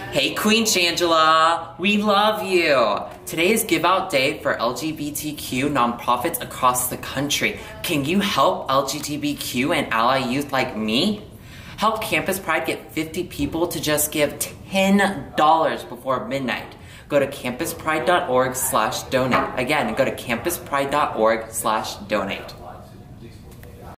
Hey Queen Shangela, we love you! Today is GiveOUT Day for LGBTQ nonprofits across the country. Can you help LGBTQ and ally youth like me? Help Campus Pride get 50 people to just give $10 before midnight. Go to campuspride.org/donate. Again, go to campuspride.org/donate.